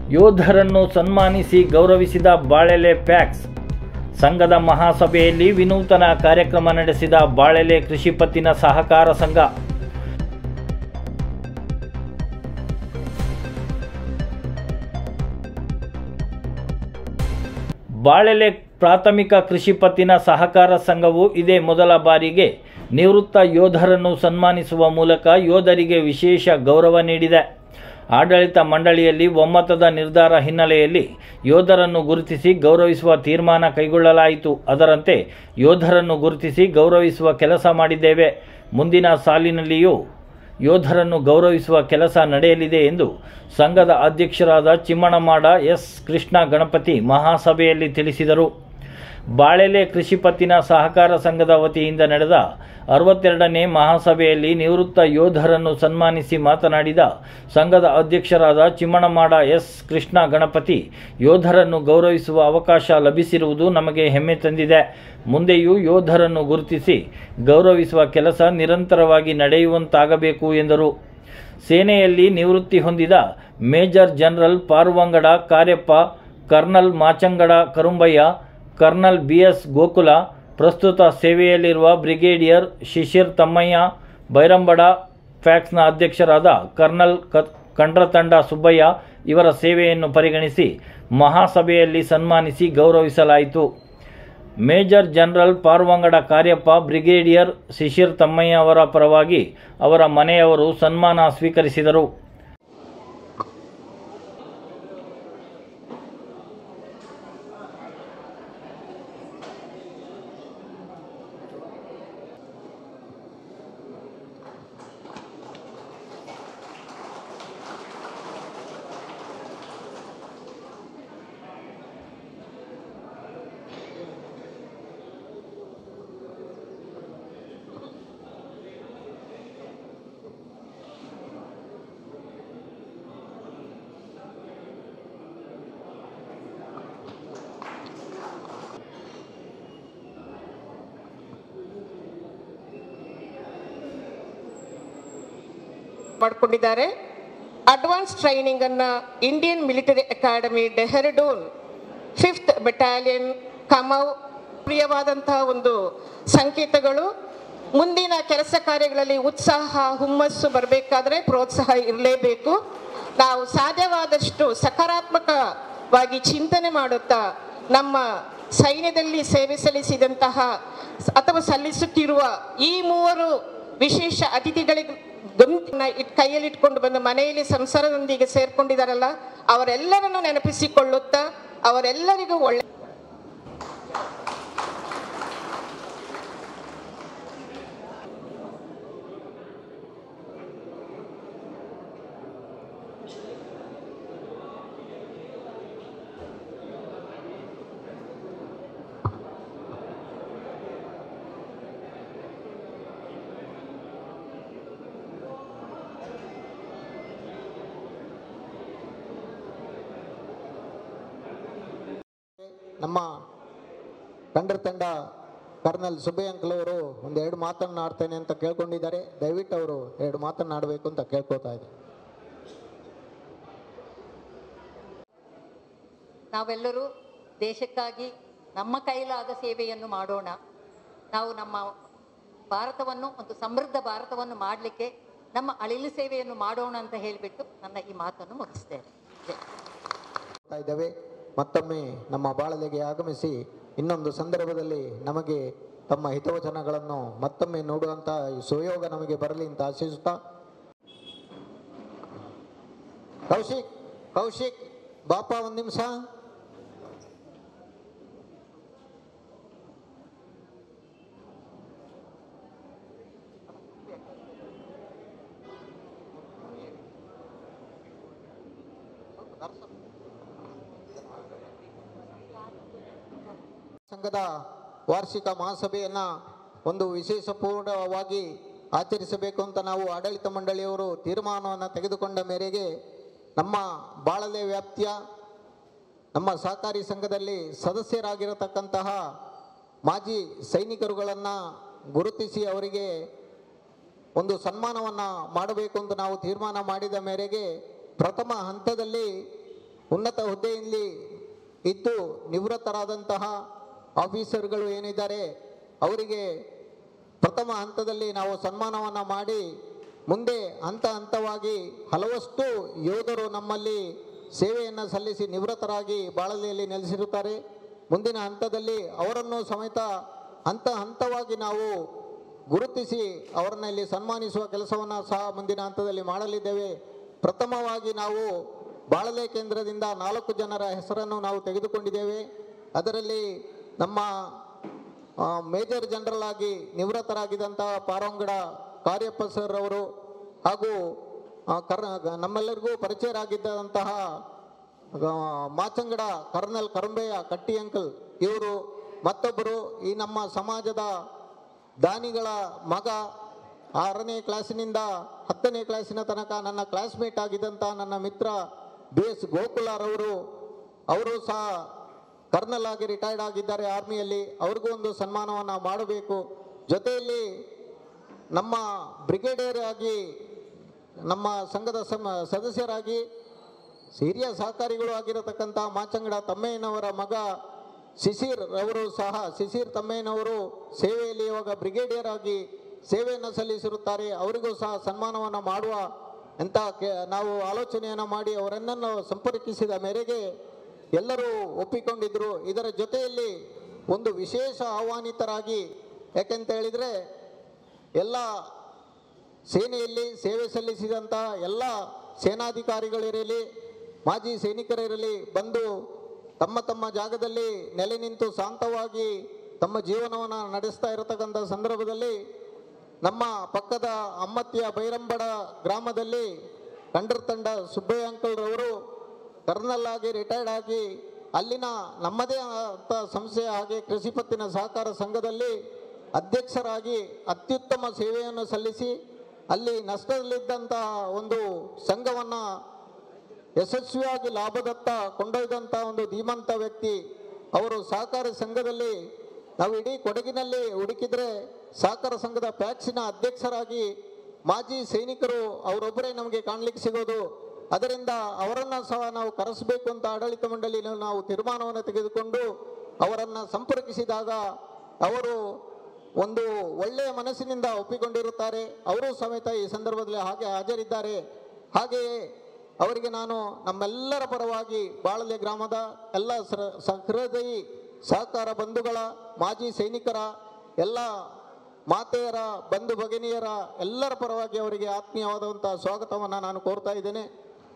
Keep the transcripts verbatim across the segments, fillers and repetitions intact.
ಯೋಧರನ್ನು ಸನ್ಮಾನಿಸಿ ಗೌರವಿಸಿದ ಬಾಳೆಲೆ ಪ್ಯಾಕ್ಸ್. ಸಂಘದ ಮಹಾಸಭೆಯಲ್ಲಿ ವಿನೂತನ ಕಾರ್ಯಕ್ರಮ ನಡೆಸಿದ ಬಾಳೆಲೆ ಕೃಷಿ ಪತ್ತಿನ ಸಹಕಾರ ಸಂಘ. ಬಾಳೆಲೆ ಪ್ರಾಥಮಿಕ ಕೃಷಿ ಪತ್ತಿನ ಸಹಕಾರ ಸಂಘವು ಇದೇ ಮೊದಲ ಬಾರಿಗೆ ನಿವೃತ್ತ ಯೋಧರನ್ನು ಸನ್ಮಾನಿಸುವ ಮೂಲಕ ಯೋಧರಿಗೆ ವಿಶೇಷ ಗೌರವ ನೀಡಿದೆ. ಆಡಳಿತ ಮಂಡಳಿಯಲ್ಲಿ ಒಮ್ಮತದ ನಿರ್ಧಾರ ಹಿನ್ನೆಲೆಯಲ್ಲಿ ಯೋಧರನ್ನು ಗುರುತಿಸಿ ಗೌರವಿಸುವ ತೀರ್ಮಾನ ಕೈಗೊಳ್ಳಲಾಯಿತು. ಅದರಂತೆ ಯೋಧರನ್ನು ಗುರುತಿಸಿ ಗೌರವಿಸುವ ಕೆಲಸ ಮಾಡಿದ್ದೇವೆ. ಮುಂದಿನ ಸಾಲಿನಲ್ಲಿಯೂ ಯೋಧರನ್ನು ಗೌರವಿಸುವ ಕೆಲಸ ನಡೆಯಲಿದೆ ಎಂದು ಸಂಘದ ಅಧ್ಯಕ್ಷರಾದ ಚಿಮ್ಮಣಮಾಡ ಎಸ್ ಕೃಷ್ಣ ಗಣಪತಿ ಮಹಾಸಭೆಯಲ್ಲಿ ತಿಳಿಸಿದರು. ಬಾಳೆಲೆ ಕೃಷಿ ಪತ್ತಿನ ಸಹಕಾರ ಸಂಘದ ವತಿಯಿಂದ ನಡೆದ ಅರವತ್ತೆರಡನೇ ಮಹಾಸಭೆಯಲ್ಲಿ ನಿವೃತ್ತ ಯೋಧರನ್ನು ಸನ್ಮಾನಿಸಿ ಮಾತನಾಡಿದ ಸಂಘದ ಅಧ್ಯಕ್ಷರಾದ ಚಿಮ್ಮಣಮಾಡ ಎಸ್ ಕೃಷ್ಣ ಗಣಪತಿ, ಯೋಧರನ್ನು ಗೌರವಿಸುವ ಅವಕಾಶ ಲಭಿಸಿರುವುದು ನಮಗೆ ಹೆಮ್ಮೆ ತಂದಿದೆ. ಮುಂದೆಯೂ ಯೋಧರನ್ನು ಗುರುತಿಸಿ ಗೌರವಿಸುವ ಕೆಲಸ ನಿರಂತರವಾಗಿ ನಡೆಯುವಂತಾಗಬೇಕು ಎಂದರು. ಸೇನೆಯಲ್ಲಿ ನಿವೃತ್ತಿ ಹೊಂದಿದ major general Paruvangada Kariappa, colonel Machangada Karumbaiah, colonel B S Gokula, ಪ್ರಸ್ತುತ ಸೇವೆಯಲ್ಲಿರುವ ಬ್ರಿಗೇಡಿಯರ್ ಶಿಶಿರ್ ತಮ್ಮಯ್ಯ, ಬೈರಂಬಡ ಫ್ಯಾಕ್ಸ್ನ ಅಧ್ಯಕ್ಷರಾದ ಕರ್ನಲ್ ಕಂಡ್ರತಂಡ ಸುಬ್ಬಯ್ಯ ಇವರ ಸೇವೆಯನ್ನು ಪರಿಗಣಿಸಿ ಮಹಾಸಭೆಯಲ್ಲಿ ಸನ್ಮಾನಿಸಿ ಗೌರವಿಸಲಾಯಿತು. Major general Paruvangada Kariappa, brigadier Shishir Thammaiah ಅವರ ಪರವಾಗಿ ಅವರ ಮನೆಯವರು ಸನ್ಮಾನ ಸ್ವೀಕರಿಸಿದರು. ಮಾಡಿಕೊಂಡಿದ್ದಾರೆ. ಅಡ್ವಾನ್ಸ್ ಟ್ರೈನಿಂಗ್ ಅನ್ನ Indian Military Academy Dehradun fifth battalion Kumaon ಪ್ರಿಯವಾದಂತಹ ಒಂದು ಸಂಕೇತಗಳು. ಮುಂದಿನ ಕೆಲಸ ಕಾರ್ಯಗಳಲ್ಲಿ ಉತ್ಸಾಹ ಹುಮ್ಮಸ್ಸು ಬರಬೇಕಾದ್ರೆ ಪ್ರೋತ್ಸಾಹ ಇರಲೇಬೇಕು. ನಾವು ಸಾಧ್ಯವಾದಷ್ಟು ಸಕಾರಾತ್ಮಕವಾಗಿ ಚಿಂತನೆ ಮಾಡುತ್ತಾ ನಮ್ಮ ಸೈನ್ಯದಲ್ಲಿ ಸೇವೆ ಸಲ್ಲಿಸಿದಂತಹ ಅಥವಾ ಸಲ್ಲಿಸುತ್ತಿರುವ ಈ ಮೂವರು ವಿಶೇಷ ಅತಿಥಿಗಳಿಗೆ ಕೈಯಲ್ಲಿಟ್ಕೊಂಡು ಬಂದು ಮನೆಯಲ್ಲಿ ಸಂಸಾರದೊಂದಿಗೆ ಸೇರ್ಕೊಂಡಿದ್ದಾರಲ್ಲ, ಅವರೆಲ್ಲರನ್ನು ನೆನಪಿಸಿಕೊಳ್ಳುತ್ತಾ ಅವರೆಲ್ಲರಿಗೂ ಒಳ್ಳೆ ನಮ್ಮ ಕಂಡ್ರ ತಂಡ ಕರ್ನಲ್ ಸುಬ್ಬಯ್ಯ ಅಂಕಲ್ ಅವರು ಒಂದೆರಡು ಮಾತನ್ನಾಡ್ತೇನೆ ಅಂತ ಕೇಳ್ಕೊಂಡಿದ್ದಾರೆ. ದಯವಿಟ್ಟು ಅವರು ಎರಡು ಮಾತನ್ನಾಡಬೇಕು ಅಂತ ಕೇಳ್ಕೊತಾ ಇದ್ದಾರೆ. ನಾವೆಲ್ಲರೂ ದೇಶಕ್ಕಾಗಿ ನಮ್ಮ ಕೈಲಾದ ಸೇವೆಯನ್ನು ಮಾಡೋಣ. ನಾವು ನಮ್ಮ ಭಾರತವನ್ನು ಒಂದು ಸಮೃದ್ಧ ಭಾರತವನ್ನು ಮಾಡಲಿಕ್ಕೆ ನಮ್ಮ ಅಳಿಲು ಸೇವೆಯನ್ನು ಮಾಡೋಣ ಅಂತ ಹೇಳಿಬಿಟ್ಟು ನನ್ನ ಈ ಮಾತನ್ನು ಮುಗಿಸ್ತೇನೆ. ಇದ್ದೇವೆ. ಮತ್ತೊಮ್ಮೆ ನಮ್ಮ ಬಾಳಲೆಗೆ ಆಗಮಿಸಿ ಇನ್ನೊಂದು ಸಂದರ್ಭದಲ್ಲಿ ನಮಗೆ ತಮ್ಮ ಹಿತವಚನಗಳನ್ನು ಮತ್ತೊಮ್ಮೆ ನೋಡುವಂಥ ಸುಯೋಗ ನಮಗೆ ಬರಲಿ ಅಂತ ಆಶಿಸುತ್ತಾ, ಕೌಶಿಕ್ ಕೌಶಿಕ್ ಬಾಪ ಒಂದು ನಿಮಿಷ. ಸಂಘದ ವಾರ್ಷಿಕ ಮಹಾಸಭೆಯನ್ನ ಒಂದು ವಿಶೇಷಪೂರ್ಣವಾಗಿ ಆಚರಿಸಬೇಕು ಅಂತ ನಾವು ಆಡಳಿತ ಮಂಡಳಿಯವರು ತೀರ್ಮಾನವನ್ನು ತೆಗೆದುಕೊಂಡ ಮೇರೆಗೆ ನಮ್ಮ ಬಾಳಲೆ ವ್ಯಾಪ್ತಿಯ ನಮ್ಮ ಸಹಕಾರಿ ಸಂಘದಲ್ಲಿ ಸದಸ್ಯರಾಗಿರತಕ್ಕಂತಹ ಮಾಜಿ ಸೈನಿಕರುಗಳನ್ನು ಗುರುತಿಸಿ ಅವರಿಗೆ ಒಂದು ಸನ್ಮಾನವನ್ನು ಮಾಡಬೇಕು ಅಂತ ನಾವು ತೀರ್ಮಾನ ಮಾಡಿದ ಮೇರೆಗೆ ಪ್ರಥಮ ಹಂತದಲ್ಲಿ ಉನ್ನತ ಹುದ್ದೆಯಲ್ಲಿ ಇದ್ದು ನಿವೃತ್ತರಾದಂತಹ ಆಫೀಸರ್ಗಳು ಏನಿದ್ದಾರೆ ಅವರಿಗೆ ಪ್ರಥಮ ಹಂತದಲ್ಲಿ ನಾವು ಸನ್ಮಾನವನ್ನು ಮಾಡಿ ಮುಂದೆ ಹಂತ ಹಂತವಾಗಿ ಹಲವಷ್ಟು ಯೋಧರು ನಮ್ಮಲ್ಲಿ ಸೇವೆಯನ್ನು ಸಲ್ಲಿಸಿ ನಿವೃತ್ತರಾಗಿ ಬಾಳಲೆಯಲ್ಲಿ ನೆಲೆಸಿರುತ್ತಾರೆ. ಮುಂದಿನ ಹಂತದಲ್ಲಿ ಅವರನ್ನು ಸಮೇತ ಹಂತ ಹಂತವಾಗಿ ನಾವು ಗುರುತಿಸಿ ಅವರನ್ನ ಇಲ್ಲಿ ಸನ್ಮಾನಿಸುವ ಕೆಲಸವನ್ನು ಸಹ ಮುಂದಿನ ಹಂತದಲ್ಲಿ ಮಾಡಲಿದ್ದೇವೆ. ಪ್ರಥಮವಾಗಿ ನಾವು ಬಾಳಲೆ ಕೇಂದ್ರದಿಂದ ನಾಲ್ಕು ಜನರ ಹೆಸರನ್ನು ನಾವು ತೆಗೆದುಕೊಂಡಿದ್ದೇವೆ. ಅದರಲ್ಲಿ ನಮ್ಮ ಮೇಜರ್ ಜನರಲ್ ಆಗಿ ನಿವೃತ್ತರಾಗಿದ್ದಂತಹ ಪಾರಂಗಡ ಕಾರ್ಯಪ್ಪ ಸರ್ ಅವರು ಹಾಗೂ ಕರ್ ನಮ್ಮೆಲ್ಲರಿಗೂ ಪರಿಚಯರಾಗಿದ್ದಂತಹ ಮಾಚಂಗಡ ಕರ್ನಲ್ ಕರಂಬೆಯ ಕಟ್ಟಿ ಅಂಕಲ್ ಇವರು, ಮತ್ತೊಬ್ಬರು ಈ ನಮ್ಮ ಸಮಾಜದ ದಾನಿಗಳ ಮಗ, ಆರನೇ ಕ್ಲಾಸಿನಿಂದ ಹತ್ತನೇ ಕ್ಲಾಸಿನ ತನಕ ನನ್ನ ಕ್ಲಾಸ್ಮೇಟ್ ಆಗಿದ್ದಂಥ ನನ್ನ ಮಿತ್ರ ಬಿ ಎಸ್ ಗೋಕುಲಾರವರು, ಅವರು ಸಹ ಕರ್ನಲ್ ಆಗಿ ರಿಟೈರ್ಡ್ ಆಗಿದ್ದಾರೆ ಆರ್ಮಿಯಲ್ಲಿ. ಅವ್ರಿಗೂ ಒಂದು ಸನ್ಮಾನವನ್ನು ಮಾಡಬೇಕು. ಜೊತೆಯಲ್ಲಿ ನಮ್ಮ ಬ್ರಿಗೇಡಿಯರ್ ಆಗಿ ನಮ್ಮ ಸಂಘದ ಸಮ ಸದಸ್ಯರಾಗಿ ಹಿರಿಯ ಸಹಕಾರಿಗಳು ಆಗಿರತಕ್ಕಂಥ ಮಾಚಂಗಡ ತಮ್ಮಯ್ಯನವರ ಮಗ ಶಿಶಿರ್ ಅವರು ಸಹ, ಶಿಶಿರ್ ತಮ್ಮಯ್ಯನವರು ಸೇವೆಯಲ್ಲಿ ಇವಾಗ ಬ್ರಿಗೇಡಿಯರ್ ಆಗಿ ಸೇವೆಯನ್ನು ಸಲ್ಲಿಸಿರುತ್ತಾರೆ. ಅವರಿಗೂ ಸಹ ಸನ್ಮಾನವನ್ನು ಮಾಡುವ ಅಂತ ನಾವು ಆಲೋಚನೆಯನ್ನು ಮಾಡಿ ಅವರನ್ನು ಸಂಪರ್ಕಿಸಿದ ಮೇರೆಗೆ ಎಲ್ಲರೂ ಒಪ್ಪಿಕೊಂಡಿದ್ದರು. ಇದರ ಜೊತೆಯಲ್ಲಿ ಒಂದು ವಿಶೇಷ ಆಹ್ವಾನಿತರಾಗಿ, ಯಾಕೆಂತ ಹೇಳಿದರೆ ಎಲ್ಲ ಸೇನೆಯಲ್ಲಿ ಸೇವೆ ಸಲ್ಲಿಸಿದಂಥ ಎಲ್ಲ ಸೇನಾಧಿಕಾರಿಗಳಿರಲಿ, ಮಾಜಿ ಸೈನಿಕರಿರಲಿ ಬಂದು ತಮ್ಮ ತಮ್ಮ ಜಾಗದಲ್ಲಿ ನೆಲೆ ನಿಂತು ಶಾಂತವಾಗಿ ತಮ್ಮ ಜೀವನವನ್ನು ನಡೆಸ್ತಾ ಇರತಕ್ಕಂಥ ಸಂದರ್ಭದಲ್ಲಿ ನಮ್ಮ ಪಕ್ಕದ ಅಮ್ಮತ್ತಿಯ ಬೈರಂಬಡ ಗ್ರಾಮದಲ್ಲಿ ಕಂಡರ್ ತಂಡ ಸುಬ್ಬಯ್ಯ ಅಂಕಲ್ರವರು ಕರ್ನಲ್ ಆಗಿ ರಿಟೈರ್ಡ್ ಆಗಿ ಅಲ್ಲಿನ ನಮ್ಮದೇ ಆದ ಸಂಸ್ಥೆಯ ಹಾಗೆ ಕೃಷಿ ಪತ್ತಿನ ಸಹಕಾರ ಸಂಘದಲ್ಲಿ ಅಧ್ಯಕ್ಷರಾಗಿ ಅತ್ಯುತ್ತಮ ಸೇವೆಯನ್ನು ಸಲ್ಲಿಸಿ ಅಲ್ಲಿ ನಷ್ಟದಲ್ಲಿದ್ದಂತಹ ಒಂದು ಸಂಘವನ್ನು ಯಶಸ್ವಿಯಾಗಿ ಲಾಭದತ್ತ ಕೊಂಡೊಯ್ದಂಥ ಒಂದು ಧೀಮಂತ ವ್ಯಕ್ತಿ ಅವರು. ಸಹಕಾರಿ ಸಂಘದಲ್ಲಿ ನಾವು ಇಡೀ ಕೊಡಗಿನಲ್ಲಿ ಹುಡುಕಿದ್ರೆ ಸಹಕಾರ ಸಂಘದ ಪ್ಯಾಕ್ಸಿನ ಅಧ್ಯಕ್ಷರಾಗಿ ಮಾಜಿ ಸೈನಿಕರು ಅವರೊಬ್ಬರೇ ನಮಗೆ ಕಾಣಲಿಕ್ಕೆ ಸಿಗೋದು. ಅದರಿಂದ ಅವರನ್ನು ಸಹ ನಾವು ಕರೆಸಬೇಕು ಅಂತ ಆಡಳಿತ ಮಂಡಳಿಯಲ್ಲಿ ನಾವು ತೀರ್ಮಾನವನ್ನು ತೆಗೆದುಕೊಂಡು ಅವರನ್ನು ಸಂಪರ್ಕಿಸಿದಾಗ ಅವರು ಒಂದು ಒಳ್ಳೆಯ ಮನಸ್ಸಿನಿಂದ ಒಪ್ಪಿಕೊಂಡಿರುತ್ತಾರೆ. ಅವರು ಸಮೇತ ಈ ಸಂದರ್ಭದಲ್ಲಿ ಹಾಗೆ ಹಾಜರಿದ್ದಾರೆ. ಹಾಗೆಯೇ ಅವರಿಗೆ ನಾನು ನಮ್ಮೆಲ್ಲರ ಪರವಾಗಿ ಬಾಳಲೆ ಗ್ರಾಮದ ಎಲ್ಲ ಸಹೃದಯಿ ಸಹಕಾರ ಬಂಧುಗಳ, ಮಾಜಿ ಸೈನಿಕರ, ಎಲ್ಲ ಮಾತೆಯರ, ಬಂಧು ಭಗಿನಿಯರ ಎಲ್ಲರ ಪರವಾಗಿ ಅವರಿಗೆ ಆತ್ಮೀಯವಾದಂಥ ಸ್ವಾಗತವನ್ನು ನಾನು ಕೋರ್ತಾ ಇದ್ದೇನೆ.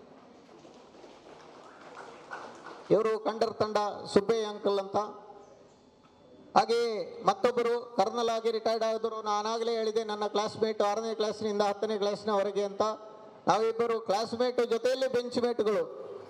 ಇವರು ಕಂಡರ್ ತಂಡ ಸುಬ್ಬಯ್ಯ ಅಂಕಲ್ ಅಂತ. ಹಾಗೆಯೇ ಮತ್ತೊಬ್ಬರು ಕರ್ನಲ್ ಆಗಿ ರಿಟೈರ್ಡ್ ಆದರು. ನಾನಾಗಲೇ ಹೇಳಿದೆ ನನ್ನ ಕ್ಲಾಸ್ಮೇಟ್ ಆರನೇ ಕ್ಲಾಸ್ನಿಂದ ಹತ್ತನೇ ಕ್ಲಾಸ್ನವರೆಗೆ ಅಂತ. ನಾವಿಬ್ಬರು ಕ್ಲಾಸ್ಮೇಟು ಜೊತೆಯಲ್ಲಿ ಬೆಂಚ್ ಮೇಟ್ಗಳು.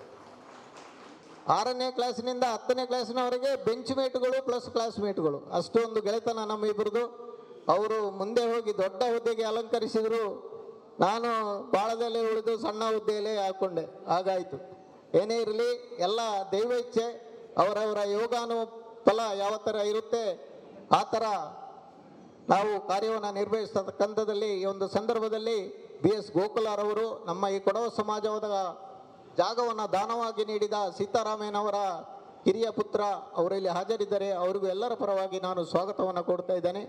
ಆರನೇ ಕ್ಲಾಸಿನಿಂದ ಹತ್ತನೇ ಕ್ಲಾಸಿನವರೆಗೆ ಬೆಂಚ್ ಮೇಟ್ಗಳು ಪ್ಲಸ್ ಕ್ಲಾಸ್ಮೇಟ್ಗಳು, ಅಷ್ಟೊಂದು ಗೆಳೆತನ ನಮ್ಮ ಇಬ್ಬರದು. ಅವರು ಮುಂದೆ ಹೋಗಿ ದೊಡ್ಡ ಹುದ್ದೆಗೆ ಅಲಂಕರಿಸಿದರು. ನಾನು ಬಾಳದಲ್ಲೇ ಉಳಿದು ಸಣ್ಣ ಹುದ್ದೆಯಲ್ಲೇ ಹಾಕ್ಕೊಂಡೆ. ಹಾಗಾಯಿತು. ಏನೇ ಇರಲಿ, ಎಲ್ಲ ದೈವ ಇಚ್ಛೆ. ಅವರವರ ಯೋಗಾನು ಫಲ ಯಾವ ಥರ ಇರುತ್ತೆ ಆ ಥರ ನಾವು ಕಾರ್ಯವನ್ನು ನಿರ್ವಹಿಸತಕ್ಕಂಥದ್ದಲ್ಲಿ ಈ ಒಂದು ಸಂದರ್ಭದಲ್ಲಿ ಬಿ ಎಸ್ ಗೋಕುಲಾರವರು ನಮ್ಮ ಈ ಕೊಡವ ಸಮಾಜದ ಜಾಗವನ್ನು ದಾನವಾಗಿ ನೀಡಿದ ಸೀತಾರಾಮಯ್ಯನವರ ಹಿರಿಯ ಪುತ್ರ ಅವರಲ್ಲಿ ಹಾಜರಿದ್ದಾರೆ. ಅವರಿಗೂ ಎಲ್ಲರ ಪರವಾಗಿ ನಾನು ಸ್ವಾಗತವನ್ನು ಕೊಡ್ತಾ ಇದ್ದೇನೆ.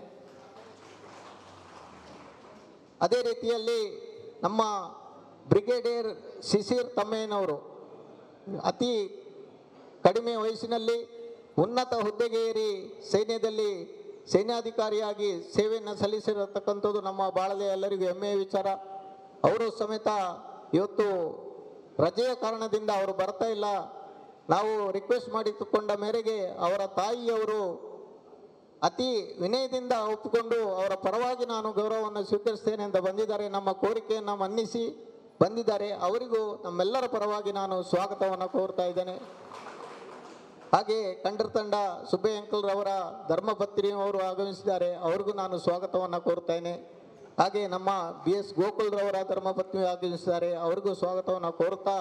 ಅದೇ ರೀತಿಯಲ್ಲಿ ನಮ್ಮ ಬ್ರಿಗೇಡಿಯರ್ ಶಿಶಿರ್ ತಮ್ಮಯ್ಯನವರು ಅತಿ ಕಡಿಮೆ ವಯಸ್ಸಿನಲ್ಲಿ ಉನ್ನತ ಹುದ್ದೆಗೆ ಏರಿ ಸೈನ್ಯದಲ್ಲಿ ಸೈನ್ಯಾಧಿಕಾರಿಯಾಗಿ ಸೇವೆಯನ್ನು ಸಲ್ಲಿಸಿರತಕ್ಕಂಥದ್ದು ನಮ್ಮ ಬಾಳಲೆ ಎಲ್ಲರಿಗೂ ಹೆಮ್ಮೆಯ ವಿಚಾರ. ಅವರು ಸಮೇತ ಇವತ್ತು ರಜೆಯ ಕಾರಣದಿಂದ ಅವರು ಬರ್ತಾ ಇಲ್ಲ. ನಾವು ರಿಕ್ವೆಸ್ಟ್ ಮಾಡಿಕೊಂಡ ಮೇರೆಗೆ ಅವರ ತಾಯಿಯವರು ಅತಿ ವಿನಯದಿಂದ ಒಪ್ಪಿಕೊಂಡು ಅವರ ಪರವಾಗಿ ನಾನು ಗೌರವವನ್ನು ಸ್ವೀಕರಿಸ್ತೇನೆ ಅಂತ ಬಂದಿದ್ದಾರೆ. ನಮ್ಮ ಕೋರಿಕೆಯನ್ನು ಮನ್ನಿಸಿ ಬಂದಿದ್ದಾರೆ. ಅವರಿಗೂ ನಮ್ಮೆಲ್ಲರ ಪರವಾಗಿ ನಾನು ಸ್ವಾಗತವನ್ನು ಕೋರ್ತಾ ಇದ್ದೇನೆ. ಹಾಗೆ ಕಂಡರ್ ತಂಡ ಸುಬ್ಬಯ್ಯ ಅಂಕಲ್ರವರ ಧರ್ಮಪತ್ನಿ ಅವರು ಆಗಮಿಸಿದ್ದಾರೆ. ಅವ್ರಿಗೂ ನಾನು ಸ್ವಾಗತವನ್ನು ಕೋರ್ತೇನೆ. ಹಾಗೆ ನಮ್ಮ ಬಿ ಎಸ್ ಗೋಕುಲ್ರವರ ಧರ್ಮಪತ್ನಿ ಆಗಮಿಸಿದ್ದಾರೆ. ಅವ್ರಿಗೂ ಸ್ವಾಗತವನ್ನು ಕೋರ್ತಾ,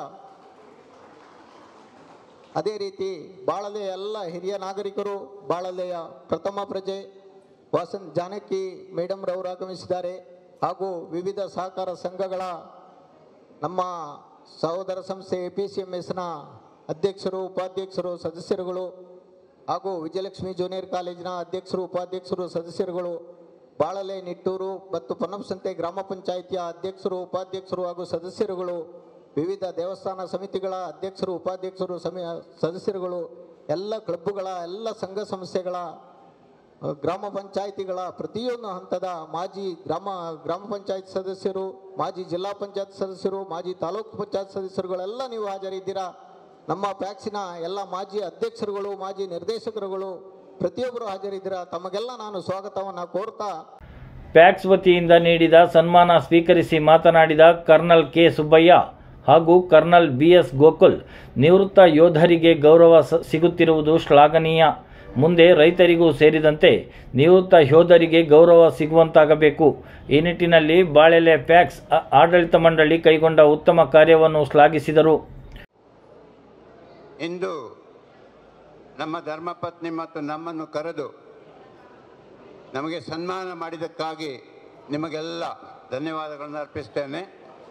ಅದೇ ರೀತಿ ಬಾಳಲೆಯ ಎಲ್ಲ ಹಿರಿಯ ನಾಗರಿಕರು, ಬಾಳಲೆಯ ಪ್ರಥಮ ಪ್ರಜೆ ವಾಸಂತ್ ಜಾನಕಿ ಮೇಡಮ್ರವರು ಆಗಮಿಸಿದ್ದಾರೆ. ಹಾಗೂ ವಿವಿಧ ಸಹಕಾರ ಸಂಘಗಳ ನಮ್ಮ ಸಹೋದರ ಸಂಸ್ಥೆ ಎ ಪಿ ಸಿ ಎಂ ಎಸ್ನ ಅಧ್ಯಕ್ಷರು, ಉಪಾಧ್ಯಕ್ಷರು, ಸದಸ್ಯರುಗಳು ಹಾಗೂ ವಿಜಯಲಕ್ಷ್ಮಿ ಜೂನಿಯರ್ ಕಾಲೇಜಿನ ಅಧ್ಯಕ್ಷರು, ಉಪಾಧ್ಯಕ್ಷರು, ಸದಸ್ಯರುಗಳು, ಬಾಳಲೆ, ನಿಟ್ಟೂರು ಮತ್ತು ಪೊನ್ನಂಸಂತೆ ಗ್ರಾಮ ಪಂಚಾಯಿತಿಯ ಅಧ್ಯಕ್ಷರು, ಉಪಾಧ್ಯಕ್ಷರು ಹಾಗೂ ಸದಸ್ಯರುಗಳು, ವಿವಿಧ ದೇವಸ್ಥಾನ ಸಮಿತಿಗಳ ಅಧ್ಯಕ್ಷರು, ಉಪಾಧ್ಯಕ್ಷರು, ಸಮಿ ಸದಸ್ಯರುಗಳು, ಎಲ್ಲ ಕ್ಲಬ್ಗಳ, ಎಲ್ಲ ಸಂಘ ಸಂಸ್ಥೆಗಳ, ಗ್ರಾಮ ಪಂಚಾಯಿತಿಗಳ ಪ್ರತಿಯೊಂದು ಹಂತದ ಮಾಜಿ ಗ್ರಾಮ ಗ್ರಾಮ ಪಂಚಾಯತ್ ಸದಸ್ಯರು, ಮಾಜಿ ಜಿಲ್ಲಾ ಪಂಚಾಯತ್ ಸದಸ್ಯರು, ಮಾಜಿ ತಾಲೂಕು ಪಂಚಾಯತ್ ಸದಸ್ಯರುಗಳೆಲ್ಲ ನೀವು ಹಾಜರಿದ್ದೀರಾ. ನಮ್ಮ ಪ್ಯಾಕ್ಸಿನ ಎಲ್ಲ ಮಾಜಿ ಅಧ್ಯಕ್ಷರುಗಳು, ಮಾಜಿ ನಿರ್ದೇಶಕರುಗಳು ಪ್ರತಿಯೊಬ್ಬರು ಹಾಜರಿದ್ದೀರಾ. ತಮಗೆಲ್ಲ ನಾನು ಸ್ವಾಗತವನ್ನು ಕೋರ್ತಾ ಪ್ಯಾಕ್ಸ್ ವತಿಯಿಂದ ನೀಡಿದ ಸನ್ಮಾನ ಸ್ವೀಕರಿಸಿ ಮಾತನಾಡಿದ ಕರ್ನಲ್ ಕೆ ಸುಬ್ಬಯ್ಯ ಹಾಗೂ ಕರ್ನಲ್ ಬಿ ಎಸ್ ಗೋಕುಲ್, ನಿವೃತ್ತ ಯೋಧರಿಗೆ ಗೌರವ ಸಿಗುತ್ತಿರುವುದು ಶ್ಲಾಘನೀಯ. ಮುಂದೆ ರೈತರಿಗೂ ಸೇರಿದಂತೆ ನಿವೃತ್ತ ಯೋಧರಿಗೆ ಗೌರವ ಸಿಗುವಂತಾಗಬೇಕು. ಈ ನಿಟ್ಟಿನಲ್ಲಿ ಬಾಳೆಲೆ ಪ್ಯಾಕ್ಸ್ ಆಡಳಿತ ಮಂಡಳಿ ಕೈಗೊಂಡ ಉತ್ತಮ ಕಾರ್ಯವನ್ನು ಶ್ಲಾಘಿಸಿದರು. ಇಂದು ನಮ್ಮ ಧರ್ಮಪತ್ನಿ ಮತ್ತು ನಮ್ಮನ್ನು ಕರೆದು ನಮಗೆ ಸನ್ಮಾನ ಮಾಡಿದ್ದಕ್ಕಾಗಿ ನಿಮಗೆಲ್ಲ ಧನ್ಯವಾದಗಳನ್ನು ಅರ್ಪಿಸ್ತೇನೆ.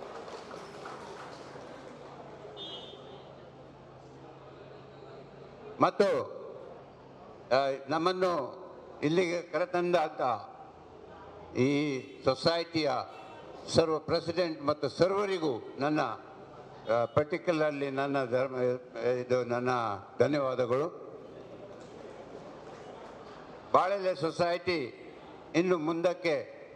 ಮತ್ತು ನಮ್ಮನ್ನು ಇಲ್ಲಿಗೆ ಕರೆತಂದಾದ ಈ ಸೊಸೈಟಿಯ ಸರ್ವ ಪ್ರೆಸಿಡೆಂಟ್ ಮತ್ತು ಸರ್ವರಿಗೂ ನನ್ನ ಪರ್ಟಿಕ್ಯುಲರ್ಲಿ ನನ್ನ ಧರ್ಮ ಇದು ನನ್ನ ಧನ್ಯವಾದಗಳು. ಬಾಳೆಲೆ ಸೊಸೈಟಿ ಇನ್ನು ಮುಂದಕ್ಕೆ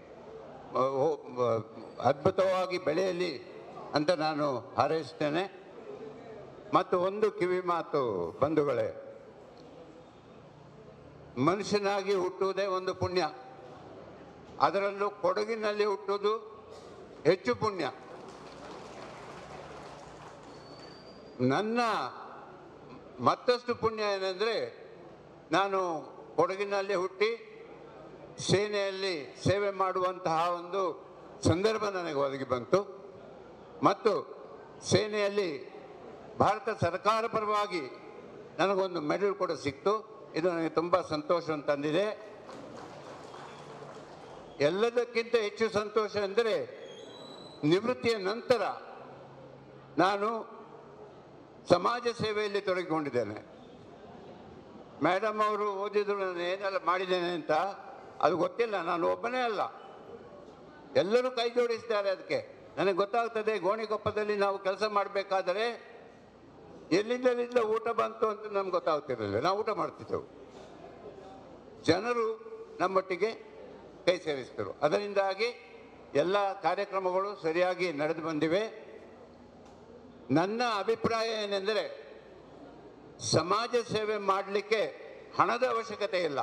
ಅದ್ಭುತವಾಗಿ ಬೆಳೆಯಲಿ ಅಂತ ನಾನು ಹಾರೈಸ್ತೇನೆ. ಮತ್ತು ಒಂದು ಕಿವಿ ಮಾತು ಬಂಧುಗಳೇ, ಮನುಷ್ಯನಾಗಿ ಹುಟ್ಟುವುದೇ ಒಂದು ಪುಣ್ಯ, ಅದರಲ್ಲೂ ಕೊಡಗಿನಲ್ಲಿ ಹುಟ್ಟುವುದು ಹೆಚ್ಚು ಪುಣ್ಯ. ನನ್ನ ಮತ್ತಷ್ಟು ಪುಣ್ಯ ಏನೆಂದರೆ, ನಾನು ಕೊಡಗಿನಲ್ಲಿ ಹುಟ್ಟಿ ಸೇನೆಯಲ್ಲಿ ಸೇವೆ ಮಾಡುವಂತಹ ಒಂದು ಸಂದರ್ಭ ನನಗೆ ಒದಗಿ ಬಂತು. ಮತ್ತು ಸೇನೆಯಲ್ಲಿ ಭಾರತ ಸರ್ಕಾರ ಪರವಾಗಿ ನನಗೊಂದು ಮೆಡಲ್ ಕೂಡ ಸಿಕ್ತು. ಇದು ನನಗೆ ತುಂಬ ಸಂತೋಷವನ್ನು ತಂದಿದೆ. ಎಲ್ಲದಕ್ಕಿಂತ ಹೆಚ್ಚು ಸಂತೋಷ ಅಂದರೆ, ನಿವೃತ್ತಿಯ ನಂತರ ನಾನು ಸಮಾಜ ಸೇವೆಯಲ್ಲಿ ತೊಡಗಿಕೊಂಡಿದ್ದೇನೆ. ಮೇಡಮ್ ಅವರು ಓದಿದ್ರು ನಾನು ಏನೆಲ್ಲ ಮಾಡಿದ್ದೇನೆ ಅಂತ, ಅದು ಗೊತ್ತಿಲ್ಲ. ನಾನು ಒಬ್ಬನೇ ಅಲ್ಲ, ಎಲ್ಲರೂ ಕೈ ಜೋಡಿಸಿದ್ದಾರೆ. ಅದಕ್ಕೆ ನನಗೆ ಗೊತ್ತಾಗ್ತದೆ, ಗೋಣಿಕೊಪ್ಪದಲ್ಲಿ ನಾವು ಕೆಲಸ ಮಾಡಬೇಕಾದರೆ ಎಲ್ಲಿಂದಲಿಂದ ಊಟ ಬಂತು ಅಂತ ನಮ್ಗೆ ಗೊತ್ತಾಗ್ತಿರಲಿಲ್ಲ. ನಾವು ಊಟ ಮಾಡ್ತಿದ್ದೆವು, ಜನರು ನಮ್ಮೊಟ್ಟಿಗೆ ಕೈ ಸೇರಿಸಿದರು. ಅದರಿಂದಾಗಿ ಎಲ್ಲ ಕಾರ್ಯಕ್ರಮಗಳು ಸರಿಯಾಗಿ ನಡೆದು ಬಂದಿವೆ. ನನ್ನ ಅಭಿಪ್ರಾಯ ಏನೆಂದರೆ, ಸಮಾಜ ಸೇವೆ ಮಾಡಲಿಕ್ಕೆ ಹಣದ ಅವಶ್ಯಕತೆ ಇಲ್ಲ,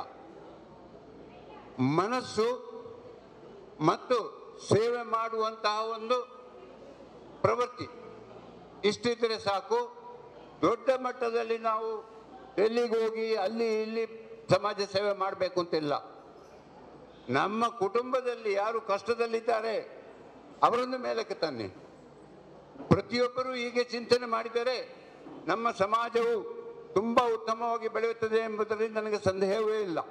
ಮನಸ್ಸು ಮತ್ತು ಸೇವೆ ಮಾಡುವಂತಹ ಒಂದು ಪ್ರವೃತ್ತಿ ಇಷ್ಟಿದ್ದರೆ ಸಾಕು. ದೊಡ್ಡ ಮಟ್ಟದಲ್ಲಿ ನಾವು ಎಲ್ಲಿಗೆ ಹೋಗಿ ಅಲ್ಲಿ ಇಲ್ಲಿ ಸಮಾಜ ಸೇವೆ ಮಾಡಬೇಕು ಅಂತಿಲ್ಲ. ನಮ್ಮ ಕುಟುಂಬದಲ್ಲಿ ಯಾರು ಕಷ್ಟದಲ್ಲಿದ್ದಾರೆ ಅವರನ್ನು ಮೇಲಕ್ಕೆ ತನ್ನಿ. ಪ್ರತಿಯೊಬ್ಬರೂ ಹೀಗೆ ಚಿಂತನೆ ಮಾಡಿದರೆ ನಮ್ಮ ಸಮಾಜವು ತುಂಬ ಉತ್ತಮವಾಗಿ ಬೆಳೆಯುತ್ತದೆ ಎಂಬುದರಲ್ಲಿ ನನಗೆ ಸಂದೇಹವೇ ಇಲ್ಲ.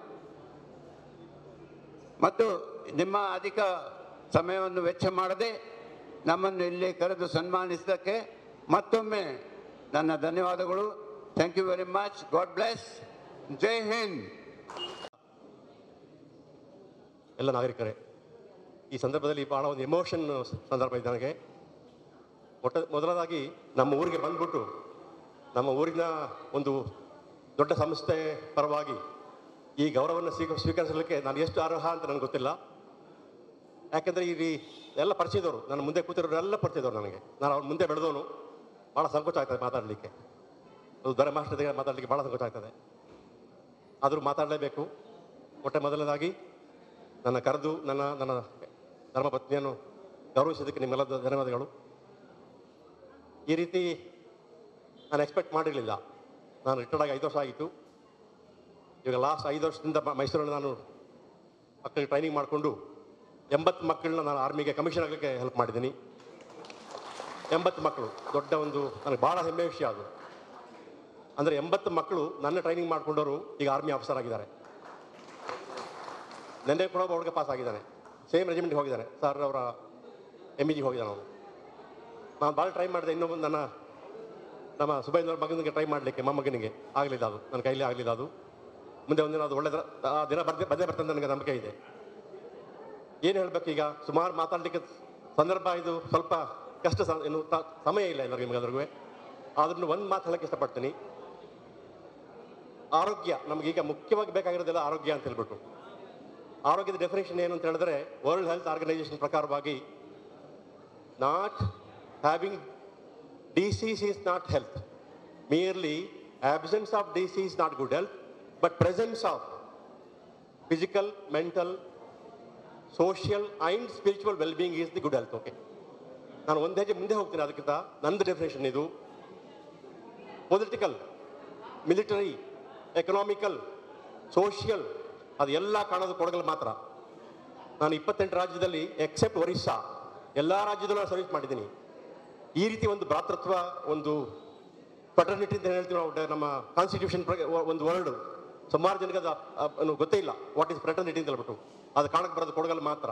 ಮತ್ತು ನಿಮ್ಮ ಅಧಿಕ ಸಮಯವನ್ನು ವೆಚ್ಚ ಮಾಡದೆ ನಮ್ಮನ್ನು ಇಲ್ಲಿ ಕರೆದು ಸನ್ಮಾನಿಸಿದ್ದಕ್ಕೆ ಮತ್ತೊಮ್ಮೆ ನನ್ನ ಧನ್ಯವಾದಗಳು. Thank you very much. God bless. Jai Hind. ಎಲ್ಲ ನಾಗರಿಕರೇ, ಈ ಸಂದರ್ಭದಲ್ಲಿ ಬಹಳ ಒಂದು ಎಮೋಷನ್ ಸಂದರ್ಭ ಇದೆ ನನಗೆ. ಮೊಟ್ಟ ಮೊದಲದಾಗಿ ನಮ್ಮ ಊರಿಗೆ ಬಂದ್ಬಿಟ್ಟು ನಮ್ಮ ಊರಿನ ಒಂದು ದೊಡ್ಡ ಸಂಸ್ಥೆ ಪರವಾಗಿ ಈ ಗೌರವವನ್ನು ಸ್ವೀಕ ಸ್ವೀಕರಿಸಲಿಕ್ಕೆ ನಾನು ಎಷ್ಟು ಅರ್ಹ ಅಂತ ನನಗೆ ಗೊತ್ತಿಲ್ಲ. ಯಾಕೆಂದರೆ ಈ ಎಲ್ಲ ಪರಿಚಯದವರು, ನನ್ನ ಮುಂದೆ ಕೂತಿರೋರು ಎಲ್ಲ ಪರಿಚಯದವರು ನನಗೆ. ನಾನು ಅವ್ರ ಮುಂದೆ ಬೆಳೆದವನು. ಭಾಳ ಸಂಕೋಚ ಆಗ್ತದೆ ಮಾತಾಡಲಿಕ್ಕೆ, ಅದು ದೊರೆ ಮಾಸ್ಟರ್ ಜೊತೆಗೆ ಮಾತಾಡಲಿಕ್ಕೆ ಭಾಳ ಸಂಕೋಚ ಆಗ್ತದೆ. ಆದರೂ ಮಾತಾಡಲೇಬೇಕು. ಮೊಟ್ಟ ಮೊದಲನೇದಾಗಿ ನನ್ನ ಕರೆದು ನನ್ನ ನನ್ನ ಧರ್ಮಪತ್ನಿಯನ್ನು ಗೌರವಿಸೋದಕ್ಕೆ ನಿಮ್ಮೆಲ್ಲ ಧನ್ಯವಾದಗಳು. ಈ ರೀತಿ ನಾನು ಎಕ್ಸ್ಪೆಕ್ಟ್ ಮಾಡಿರಲಿಲ್ಲ. ನಾನು ರಿಟೈರ್ಡ್ ಆಗಿ ಐದು ವರ್ಷ ಆಗಿತ್ತು. ಇವಾಗ ಲಾಸ್ಟ್ ಐದು ವರ್ಷದಿಂದ ಮೈಸೂರಲ್ಲಿ ನಾನು ಮಕ್ಕಳಿಗೆ ಟ್ರೈನಿಂಗ್ ಮಾಡಿಕೊಂಡು ಎಂಬತ್ತು ಮಕ್ಕಳನ್ನ ನಾನು ಆರ್ಮಿಗೆ ಕಮಿಷನ್ ಆಗಲಿಕ್ಕೆ ಹೆಲ್ಪ್ ಮಾಡಿದ್ದೀನಿ. ಎಂಬತ್ತು ಮಕ್ಕಳು ದೊಡ್ಡ ಒಂದು ನನಗೆ ಭಾಳ ಹೆಮ್ಮೆ ವಿಷಯ ಅದು. ಅಂದರೆ ಎಂಬತ್ತು ಮಕ್ಕಳು ನನ್ನ ಟ್ರೈನಿಂಗ್ ಮಾಡಿಕೊಂಡವರು ಈಗ ಆರ್ಮಿ ಆಫೀಸರ್ ಆಗಿದ್ದಾರೆ. ನೆನ್ನೆ ಕೂಡ ಅವ್ರಿಗೆ ಪಾಸ್ ಆಗಿದ್ದಾನೆ, ಸೇಮ್ ರೆಜಿಮೆಂಟ್ಗೆ ಹೋಗಿದ್ದಾನೆ. ಸರ್ ಅವರ ಎಮ್ ಇ ಜಿಗೆ ಹೋಗಿದ್ದಾನೆ ಅವನು. ನಾನು ಭಾಳ ಟ್ರೈ ಮಾಡಿದೆ. ಇನ್ನೊಬ್ಬ ನನ್ನ ನಮ್ಮ ಸುಬೈನವ್ರ ಮಗನಿಗೆ ಟ್ರೈ ಮಾಡಲಿಕ್ಕೆ ಮೊಮ್ಮಗನಿಗೆ ಆಗಲಿಲ್ಲ, ಅದು ನನ್ನ ಕೈಲಿ ಆಗಲಿಲ್ಲ. ಅದು ಮುಂದೆ ಒಂದಿನ ಅದು ಒಳ್ಳೆ ದಿನ ಬರ್ದೇ ಬಂದೇ ಬರ್ತದೆ ನನಗೆ ನಂಬಿಕೆ ಇದೆ. ಏನು ಹೇಳಬೇಕು ಈಗ, ಸುಮಾರು ಮಾತಾಡಲಿಕ್ಕೆ ಸಂದರ್ಭ ಇದು ಸ್ವಲ್ಪ ಕಷ್ಟ, ಏನು ಸಮಯ ಇಲ್ಲ ಎಲ್ಲರಿಗೂ ನಿಮಗೆಲ್ಲರಿಗೂ. ಆದ್ರೂ ಒಂದು ಮಾತು ಹೇಳಕ್ಕೆ ಇಷ್ಟಪಡ್ತೀನಿ. ಆರೋಗ್ಯ ನಮಗೀಗ ಮುಖ್ಯವಾಗಿ ಬೇಕಾಗಿರೋದೆಲ್ಲ ಆರೋಗ್ಯ ಅಂತ ಹೇಳ್ಬಿಟ್ಟು. ಆರೋಗ್ಯದ ಡೆಫಿನೇಷನ್ ಏನು ಅಂತ ಹೇಳಿದ್ರೆ, ವರ್ಲ್ಡ್ ಹೆಲ್ತ್ ಆರ್ಗನೈಸೇಷನ್ ಪ್ರಕಾರವಾಗಿ not having disease is not health, merely absence of disease not good health, but presence of physical, mental, social and spiritual wellbeing is the good health. Okay, ನಾನು ಒಂದು ಹೆಜ್ಜೆ ಮುಂದೆ ಹೋಗ್ತೀನಿ ಅದಕ್ಕಿಂತ. ನಂದು ಡೆಫಿನೇಷನ್ ಇದು. Political, military, economical, social ಅದು ಎಲ್ಲ ಕಾಣೋದು ಕೊಡಗಲ್ ಮಾತ್ರ. ನಾನು ಇಪ್ಪತ್ತೆಂಟು ರಾಜ್ಯದಲ್ಲಿ ಎಕ್ಸೆಪ್ಟ್ ಒರಿಸ್ಸಾ ಎಲ್ಲ ರಾಜ್ಯದಲ್ಲೂ ನಾನು ಸರ್ವಿಸ್ ಮಾಡಿದ್ದೀನಿ. ಈ ರೀತಿ ಒಂದು ಭ್ರಾತೃತ್ವ, ಒಂದು ಫೆಟರ್ನಿಟಿ ಅಂತ ಹೇಳ್ತೀವಿ ನಾವು, ನಮ್ಮ ಕಾನ್ಸ್ಟಿಟ್ಯೂಷನ್ ಒಂದು ವರ್ಡ್ ಸುಮಾರು ಜನಕ್ಕೆ ಅದು ಗೊತ್ತೇ ಇಲ್ಲ ವಾಟ್ ಈಸ್ ಫ್ರೆಟರ್ನಿಟಿ ಅಂತ ಹೇಳ್ಬಿಟ್ಟು. ಅದು ಕಾಣಕ್ಕೆ ಬರೋದು ಕೊಡಗಲ್ ಮಾತ್ರ.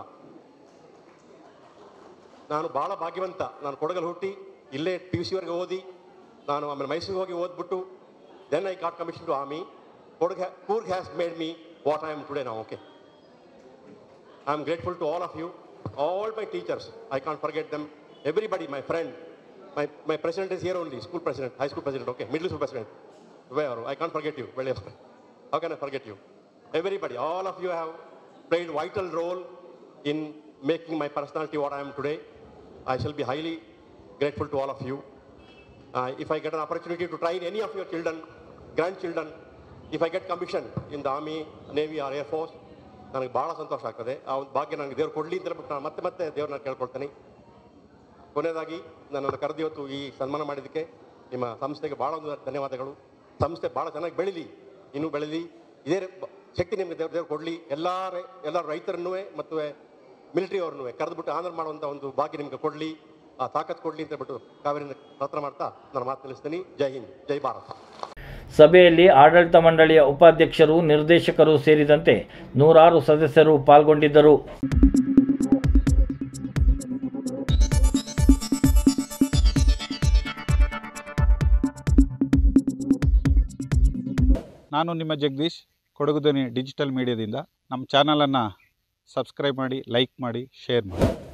ನಾನು ಭಾಳ ಭಾಗ್ಯವಂತ. ನಾನು ಕೊಡಗಲ್ ಹುಟ್ಟಿ ಇಲ್ಲೇ ಪಿ ಯು ಸಿವರೆಗೆ ಓದಿ, ನಾನು ಆಮೇಲೆ ಮೈಸೂರಿಗೆ ಹೋಗಿ ಓದ್ಬಿಟ್ಟು then I got commission to army. Kodaga Coorg has made me what I am today ನಾವು. Okay, I am grateful to all of you, all my teachers. I can't forget them, everybody, my friend, my my president is here only, school president, high school president, okay, middle school president, ವೇ ಅವರು. I can't forget you, ಒಳ್ಳೆಯ. How can I forget you? Everybody, all of you have played vital role in making my personality what I am today. I shall be highly grateful to all of you. Uh, if I get an opportunity to train any of your children, grandchildren, if I get commission in the Army, Navy or Air Force, ನನಗೆ ಭಾಳ ಸಂತೋಷ ಆಗ್ತದೆ. ಆ ಒಂದು ಭಾಗ್ಯ ನನಗೆ ದೇವ್ರು ಕೊಡಲಿ ಅಂತ ಹೇಳ್ಬಿಟ್ಟು ನಾನು ಮತ್ತೆ ಮತ್ತೆ ದೇವ್ರನ್ನ ಕೇಳ್ಕೊಳ್ತೀನಿ. ಕೊನೆಯದಾಗಿ ನನ್ನನ್ನು ಕರೆದು ಇವತ್ತು ಈ ಸನ್ಮಾನ ಮಾಡಿದ್ದಕ್ಕೆ ನಿಮ್ಮ ಸಂಸ್ಥೆಗೆ ಭಾಳ ಒಂದು ಧನ್ಯವಾದಗಳು. ಸಂಸ್ಥೆ ಭಾಳ ಚೆನ್ನಾಗಿ ಬೆಳೀಲಿ, ಇನ್ನೂ ಬೆಳೀಲಿ. ಇದೇ ಶಕ್ತಿ ನಿಮಗೆ ದೇವ್ರ ದೇವ್ರು ಕೊಡಲಿ. ಎಲ್ಲ ಎಲ್ಲ ರೈತರನ್ನೂ ಮತ್ತು ಮಿಲಿಟರಿಯವ್ರನ್ನೂ ಕರೆದುಬಿಟ್ಟು ಆನರ್ ಮಾಡುವಂಥ ಒಂದು ಭಾಗ್ಯ ನಿಮಗೆ ಕೊಡಲಿ, ಆ ತಾಕತ್ ಕೊಡಲಿ ಅಂತ ಹೇಳ್ಬಿಟ್ಟು ಕಾವೇರಿನ ಪ್ರಾರ್ಥನೆ ಮಾಡ್ತಾ ನಾನು ಮಾತು ನಿಲ್ಲಿಸ್ತೀನಿ. ಜೈ ಹಿಂದ್, ಜೈ ಭಾರತ್. ಸಭೆಯಲ್ಲಿ ಆಡಳಿತ ಮಂಡಳಿಯ ಉಪಾಧ್ಯಕ್ಷರು, ನಿರ್ದೇಶಕರು ಸೇರಿದಂತೆ ನೂರಾರು ಸದಸ್ಯರು ಪಾಲ್ಗೊಂಡಿದ್ದರು. ನಾನು ನಿಮ್ಮ ಜಗದೀಶ್, ಕೊಡಗು ಧ್ವನಿ ಡಿಜಿಟಲ್ ಮೀಡಿಯಾದಿಂದ. ನಮ್ಮ ಚಾನಲನ್ನು ಸಬ್ಸ್ಕ್ರೈಬ್ ಮಾಡಿ, ಲೈಕ್ ಮಾಡಿ, ಶೇರ್ ಮಾಡಿ.